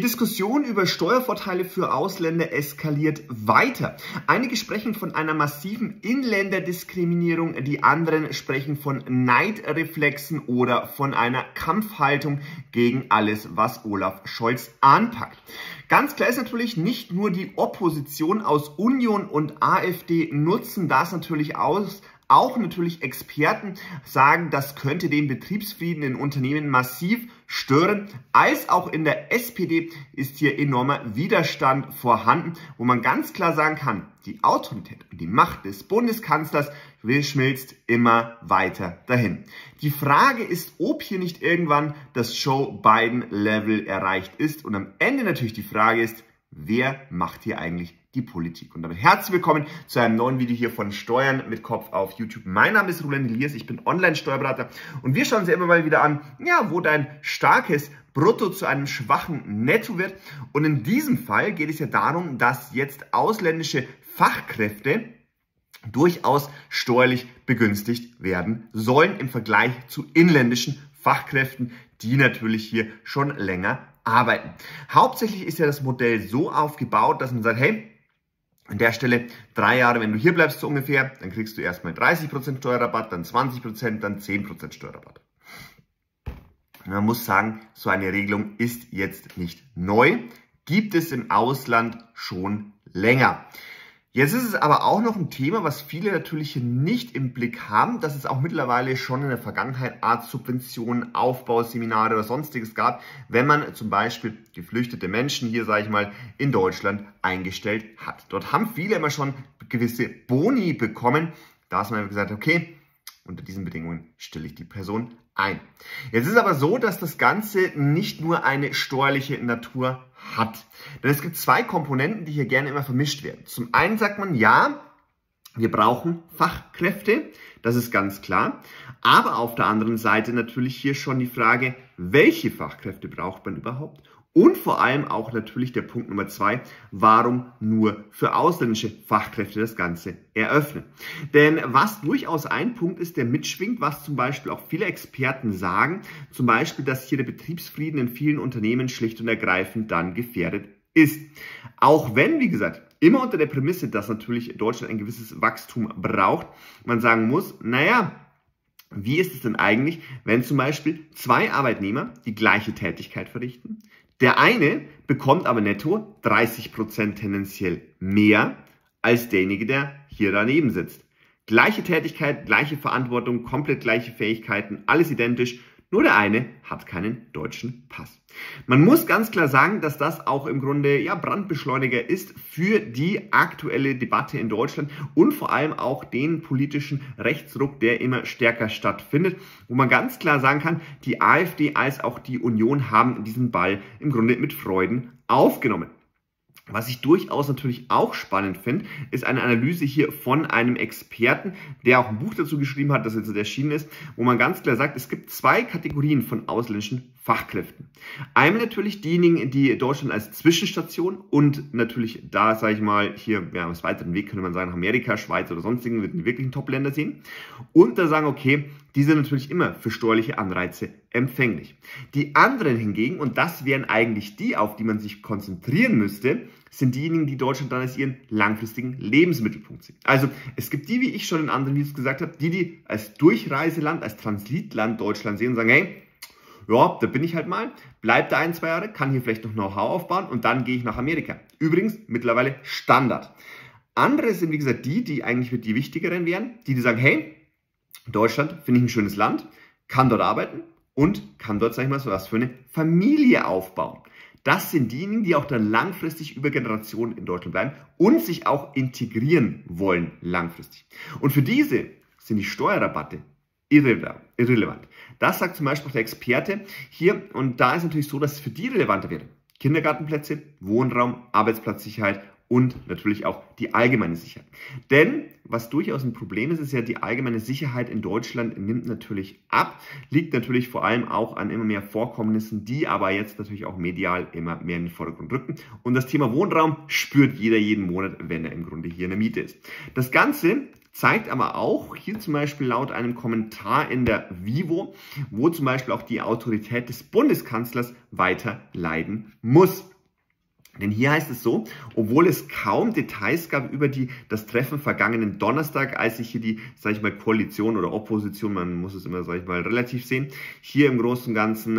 Diskussion über Steuervorteile für Ausländer eskaliert weiter. Einige sprechen von einer massiven Inländerdiskriminierung, die anderen sprechen von Neidreflexen oder von einer Kampfhaltung gegen alles, was Olaf Scholz anpackt. Ganz klar ist natürlich, nicht nur die Opposition aus Union und AfD nutzen das natürlich aus. Auch natürlich Experten sagen, das könnte den Betriebsfrieden in Unternehmen massiv stören. Als auch in der SPD ist hier enormer Widerstand vorhanden, wo man ganz klar sagen kann, die Autorität und die Macht des Bundeskanzlers schmilzt immer weiter dahin. Die Frage ist, ob hier nicht irgendwann das Joe Biden-Level erreicht ist. Und am Ende natürlich die Frage ist, wer macht hier eigentlich die Politik? Und damit herzlich willkommen zu einem neuen Video hier von Steuern mit Kopf auf YouTube. Mein Name ist Roland Elias, ich bin Online-Steuerberater und wir schauen uns ja immer mal wieder an, ja, wo dein starkes Brutto zu einem schwachen Netto wird. Und in diesem Fall geht es ja darum, dass jetzt ausländische Fachkräfte durchaus steuerlich begünstigt werden sollen im Vergleich zu inländischen Fachkräften, die natürlich hier schon länger arbeiten. Hauptsächlich ist ja das Modell so aufgebaut, dass man sagt, hey, an der Stelle 3 Jahre, wenn du hier bleibst so ungefähr, dann kriegst du erstmal 30% Steuerrabatt, dann 20%, dann 10% Steuerrabatt. Und man muss sagen, so eine Regelung ist jetzt nicht neu, gibt es im Ausland schon länger. Jetzt ist es aber auch noch ein Thema, was viele natürlich hier nicht im Blick haben, dass es auch mittlerweile schon in der Vergangenheit Art Subventionen, Aufbauseminare oder sonstiges gab, wenn man zum Beispiel geflüchtete Menschen hier, sage ich mal, in Deutschland eingestellt hat. Dort haben viele immer schon gewisse Boni bekommen, da ist man gesagt, okay, unter diesen Bedingungen stelle ich die Person ein. Jetzt ist es aber so, dass das Ganze nicht nur eine steuerliche Natur hat. Denn es gibt 2 Komponenten, die hier gerne immer vermischt werden. Zum einen sagt man, ja, wir brauchen Fachkräfte, das ist ganz klar. Aber auf der anderen Seite natürlich hier schon die Frage, welche Fachkräfte braucht man überhaupt? Und vor allem auch natürlich der Punkt Nummer 2, warum nur für ausländische Fachkräfte das Ganze eröffnen? Denn was durchaus ein Punkt ist, der mitschwingt, was zum Beispiel auch viele Experten sagen, zum Beispiel, dass hier der Betriebsfrieden in vielen Unternehmen schlicht und ergreifend dann gefährdet ist. Auch wenn, wie gesagt, immer unter der Prämisse, dass natürlich Deutschland ein gewisses Wachstum braucht, man sagen muss, naja, wie ist es denn eigentlich, wenn zum Beispiel 2 Arbeitnehmer die gleiche Tätigkeit verrichten? Der eine bekommt aber netto 30% tendenziell mehr als derjenige, der hier daneben sitzt. Gleiche Tätigkeit, gleiche Verantwortung, komplett gleiche Fähigkeiten, alles identisch, nur der eine hat keinen deutschen Pass. Man muss ganz klar sagen, dass das auch im Grunde ja Brandbeschleuniger ist für die aktuelle Debatte in Deutschland und vor allem auch den politischen Rechtsruck, der immer stärker stattfindet, wo man ganz klar sagen kann, die AfD als auch die Union haben diesen Ball im Grunde mit Freuden aufgenommen. Was ich durchaus natürlich auch spannend finde, ist eine Analyse hier von einem Experten, der auch ein Buch dazu geschrieben hat, das jetzt erschienen ist, wo man ganz klar sagt, es gibt 2 Kategorien von ausländischen Fachkräften. Einmal natürlich diejenigen, die Deutschland als Zwischenstation und natürlich da, sage ich mal, hier ja, aus weiteren Weg könnte man sagen, Amerika, Schweiz oder sonstigen, wird die wirklichen Top-Länder sehen. Und da sagen, okay, die sind natürlich immer für steuerliche Anreize empfänglich. Die anderen hingegen, und das wären eigentlich die, auf die man sich konzentrieren müsste, sind diejenigen, die Deutschland dann als ihren langfristigen Lebensmittelpunkt sehen. Also es gibt die, wie ich schon in anderen Videos gesagt habe, die als Durchreiseland, als Transitland Deutschland sehen und sagen, hey, ja, da bin ich halt mal, bleib da 1, 2 Jahre, kann hier vielleicht noch Know-how aufbauen und dann gehe ich nach Amerika. Übrigens mittlerweile Standard. Andere sind, wie gesagt, die eigentlich mit die wichtigeren wären, die sagen, hey, Deutschland finde ich ein schönes Land, kann dort arbeiten und kann dort, sag ich mal, so was für eine Familie aufbauen. Das sind diejenigen, die auch dann langfristig über Generationen in Deutschland bleiben und sich auch integrieren wollen langfristig. Und für diese sind die Steuerrabatte irrelevant. Das sagt zum Beispiel auch der Experte hier und da ist natürlich so, dass es für die relevanter wäre. Kindergartenplätze, Wohnraum, Arbeitsplatzsicherheit und natürlich auch die allgemeine Sicherheit. Denn was durchaus ein Problem ist, ist ja, die allgemeine Sicherheit in Deutschland nimmt natürlich ab, liegt natürlich vor allem auch an immer mehr Vorkommnissen, die aber jetzt natürlich auch medial immer mehr in den Vordergrund rücken. Und das Thema Wohnraum spürt jeder jeden Monat, wenn er im Grunde hier in der Miete ist. Das Ganze zeigt aber auch, hier zum Beispiel laut einem Kommentar in der Vivo, wo zum Beispiel auch die Autorität des Bundeskanzlers weiter leiden muss. Denn hier heißt es so, obwohl es kaum Details gab über das Treffen vergangenen Donnerstag, als sich hier die, sage ich mal, Koalition oder Opposition, man muss es immer, sage ich mal, relativ sehen, hier im Großen und Ganzen,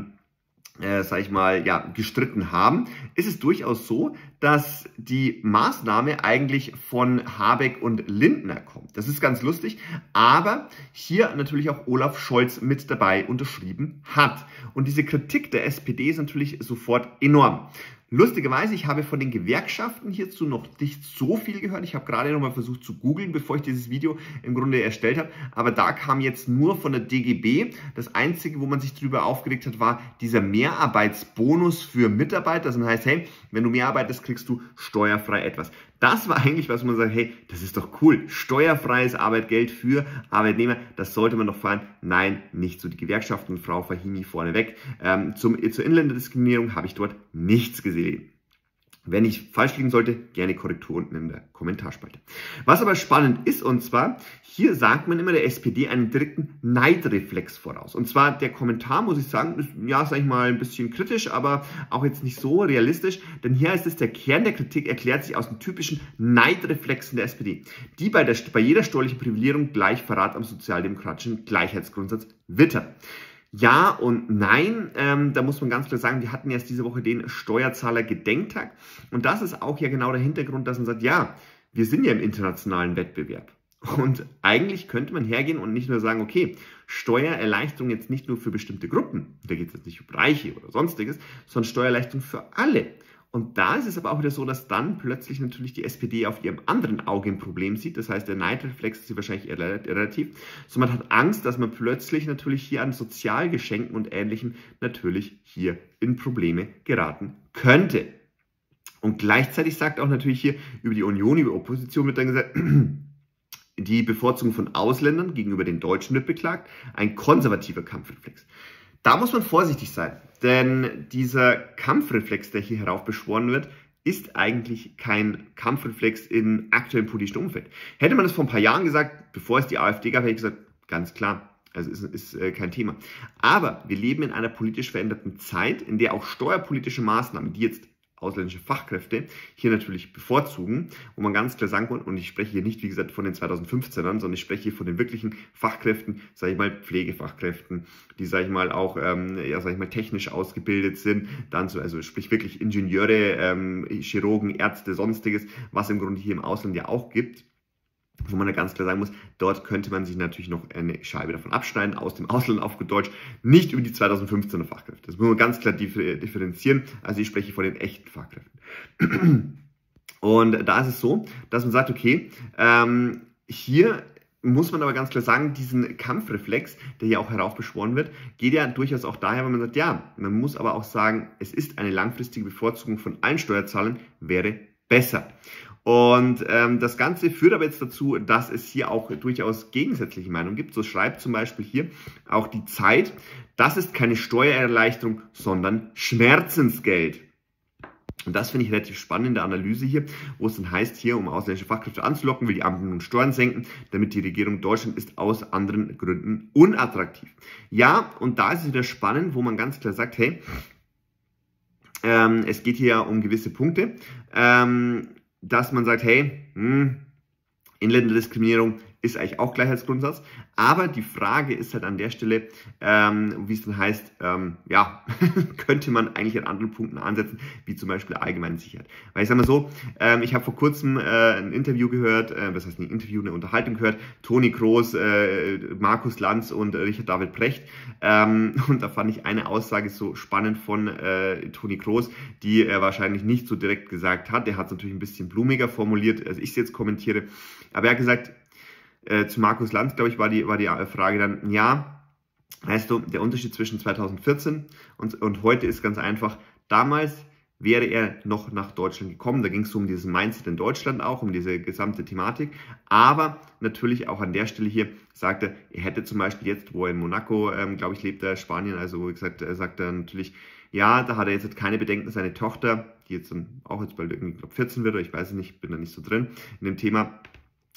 sage ich mal, ja, gestritten haben, ist es durchaus so, dass die Maßnahme eigentlich von Habeck und Lindner kommt. Das ist ganz lustig, aber hier natürlich auch Olaf Scholz mit dabei unterschrieben hat. Und diese Kritik der SPD ist natürlich sofort enorm. Lustigerweise, ich habe von den Gewerkschaften hierzu noch nicht so viel gehört. Ich habe gerade noch mal versucht zu googeln, bevor ich dieses Video im Grunde erstellt habe. Aber da kam jetzt nur von der DGB. Das Einzige, wo man sich darüber aufgeregt hat, war dieser Mehrarbeitsbonus für Mitarbeiter. Das heißt, hey, wenn du mehr arbeitest, kriegst du steuerfrei etwas. Das war eigentlich, was man sagt, hey, das ist doch cool. Steuerfreies Arbeitgeld für Arbeitnehmer, das sollte man doch feiern. Nein, nicht so. Die Gewerkschaften, Frau Fahimi vorneweg. Zur Inländerdiskriminierung habe ich dort nichts gesehen. Wenn ich falsch liegen sollte, gerne Korrektur unten in der Kommentarspalte. Was aber spannend ist, und zwar, hier sagt man immer der SPD einen direkten Neidreflex voraus. Und zwar der Kommentar, muss ich sagen, ist, ja, sag ich mal, ein bisschen kritisch, aber auch jetzt nicht so realistisch. Denn hier heißt es, der Kern der Kritik erklärt sich aus den typischen Neidreflexen der SPD, die bei jeder steuerlichen Privilegierung gleich Verrat am sozialdemokratischen Gleichheitsgrundsatz wittern. Ja und nein, da muss man ganz klar sagen, wir hatten erst diese Woche den Steuerzahler-Gedenktag und das ist auch ja genau der Hintergrund, dass man sagt, ja, wir sind ja im internationalen Wettbewerb und eigentlich könnte man hergehen und nicht nur sagen, okay, Steuererleichterung jetzt nicht nur für bestimmte Gruppen, da geht es jetzt nicht um Reiche oder sonstiges, sondern Steuererleichterung für alle. Und da ist es aber auch wieder so, dass dann plötzlich natürlich die SPD auf ihrem anderen Auge ein Problem sieht. Das heißt, der Neidreflex ist hier wahrscheinlich eher relativ. So, man hat Angst, dass man plötzlich natürlich hier an Sozialgeschenken und Ähnlichem natürlich hier in Probleme geraten könnte. Und gleichzeitig sagt auch natürlich hier über die Union, über Opposition wird dann gesagt, die Bevorzugung von Ausländern gegenüber den Deutschen wird beklagt. Ein konservativer Kampfreflex. Da muss man vorsichtig sein, denn dieser Kampfreflex, der hier heraufbeschworen wird, ist eigentlich kein Kampfreflex im aktuellen politischen Umfeld. Hätte man das vor ein paar Jahren gesagt, bevor es die AfD gab, hätte ich gesagt, ganz klar, also ist kein Thema. Aber wir leben in einer politisch veränderten Zeit, in der auch steuerpolitische Maßnahmen, die jetzt ausländische Fachkräfte hier natürlich bevorzugen, wo man ganz klar sagen kann, und ich spreche hier nicht, wie gesagt, von den 2015ern, sondern ich spreche hier von den wirklichen Fachkräften, sage ich mal, Pflegefachkräften, die, sage ich mal, auch, ja, sage ich mal, technisch ausgebildet sind, dann so, also sprich wirklich Ingenieure, Chirurgen, Ärzte, sonstiges, was im Grunde hier im Ausland ja auch gibt. Wo man da ganz klar sagen muss, dort könnte man sich natürlich noch eine Scheibe davon abschneiden, aus dem Ausland aufgedeutscht, nicht über die 2015er Fachkräfte. Das muss man ganz klar differenzieren. Also ich spreche von den echten Fachkräften. Und da ist es so, dass man sagt, okay, hier muss man aber ganz klar sagen, diesen Kampfreflex, der hier auch heraufbeschworen wird, geht ja durchaus auch daher, wenn man sagt, ja, man muss aber auch sagen, es ist eine langfristige Bevorzugung von allen Steuerzahlern, wäre besser. Und das Ganze führt aber jetzt dazu, dass es hier auch durchaus gegensätzliche Meinungen gibt. So schreibt zum Beispiel hier auch die Zeit, das ist keine Steuererleichterung, sondern Schmerzensgeld. Und das finde ich relativ spannend in der Analyse hier, wo es dann heißt, hier, um ausländische Fachkräfte anzulocken, will die Ampel nun Steuern senken, damit die Regierung Deutschland ist aus anderen Gründen unattraktiv. Ja, und da ist es wieder spannend, wo man ganz klar sagt, hey, es geht hier um gewisse Punkte, dass man sagt, hey, Inländerdiskriminierung ist eigentlich auch Gleichheitsgrundsatz, aber die Frage ist halt an der Stelle, wie es dann heißt, ja, könnte man eigentlich an anderen Punkten ansetzen, wie zum Beispiel allgemeine Sicherheit. Weil ich sage mal so, ich habe vor kurzem ein Interview gehört, was heißt nicht ein Interview, eine Unterhaltung gehört, Toni Kroos, Markus Lanz und Richard David Precht, und da fand ich eine Aussage so spannend von Toni Kroos, die er wahrscheinlich nicht so direkt gesagt hat, der hat es natürlich ein bisschen blumiger formuliert, als ich es jetzt kommentiere, aber er hat gesagt, zu Markus Lanz, glaube ich, war die Frage dann, ja, weißt du, der Unterschied zwischen 2014 und heute ist ganz einfach, damals wäre er noch nach Deutschland gekommen, da ging es so um dieses Mindset in Deutschland auch, um diese gesamte Thematik, aber natürlich auch an der Stelle hier sagt er hätte zum Beispiel jetzt, wo er in Monaco, glaube ich, lebt, Spanien, also wie gesagt, sagt er natürlich, ja, da hat er jetzt keine Bedenken, seine Tochter, die jetzt dann auch jetzt bald irgendwie, glaube 14 wird, oder ich weiß es nicht, bin da nicht so drin in dem Thema,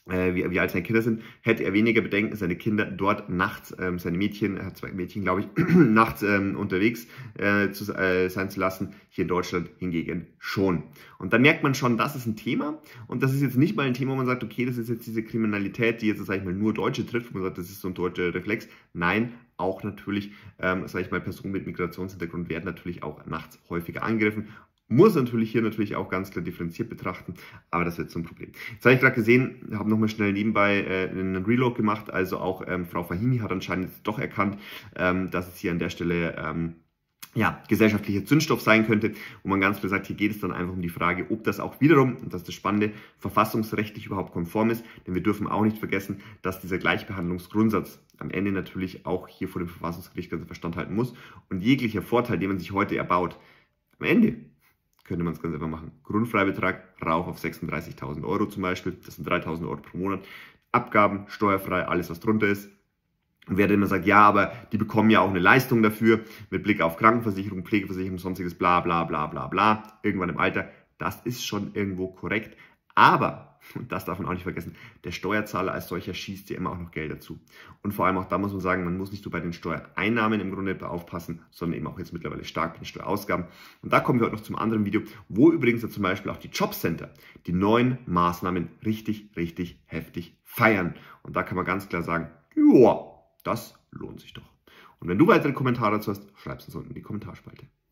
wie alt seine Kinder sind, hätte er weniger Bedenken, seine Kinder dort nachts, seine Mädchen, er hat 2 Mädchen, glaube ich, nachts unterwegs sein zu lassen. Hier in Deutschland hingegen schon. Und dann merkt man schon, das ist ein Thema. Und das ist jetzt nicht mal ein Thema, wo man sagt, okay, das ist jetzt diese Kriminalität, die jetzt, sag ich mal, nur Deutsche trifft, wo man sagt, das ist so ein deutscher Reflex. Nein, auch natürlich, sag ich mal, Personen mit Migrationshintergrund werden natürlich auch nachts häufiger angegriffen. Muss natürlich hier natürlich auch ganz klar differenziert betrachten, aber das wird so ein Problem. Jetzt habe ich gerade gesehen, habe nochmal schnell nebenbei einen Reload gemacht, also auch Frau Fahimi hat anscheinend doch erkannt, dass es hier an der Stelle ja, gesellschaftlicher Zündstoff sein könnte, wo man ganz klar sagt, hier geht es dann einfach um die Frage, ob das auch wiederum, und das ist das Spannende, verfassungsrechtlich überhaupt konform ist, denn wir dürfen auch nicht vergessen, dass dieser Gleichbehandlungsgrundsatz am Ende natürlich auch hier vor dem Verfassungsgericht ganz Verstand halten muss und jeglicher Vorteil, den man sich heute erbaut, am Ende könnte man es ganz einfach machen. Grundfreibetrag, Rauch auf 36.000 € zum Beispiel, das sind 3.000 € pro Monat, Abgaben, steuerfrei, alles was drunter ist. Und wer dann immer sagt, ja, aber die bekommen ja auch eine Leistung dafür, mit Blick auf Krankenversicherung, Pflegeversicherung, sonstiges bla bla bla bla bla, irgendwann im Alter, das ist schon irgendwo korrekt. Aber, und das darf man auch nicht vergessen, der Steuerzahler als solcher schießt ja immer auch noch Geld dazu. Und vor allem auch da muss man sagen, man muss nicht nur bei den Steuereinnahmen im Grunde aufpassen, sondern eben auch jetzt mittlerweile stark bei den Steuerausgaben. Und da kommen wir heute noch zum anderen Video, wo übrigens ja zum Beispiel auch die Jobcenter die neuen Maßnahmen richtig, richtig heftig feiern. Und da kann man ganz klar sagen, ja, das lohnt sich doch. Und wenn du weitere Kommentare dazu hast, schreib es uns unten in die Kommentarspalte.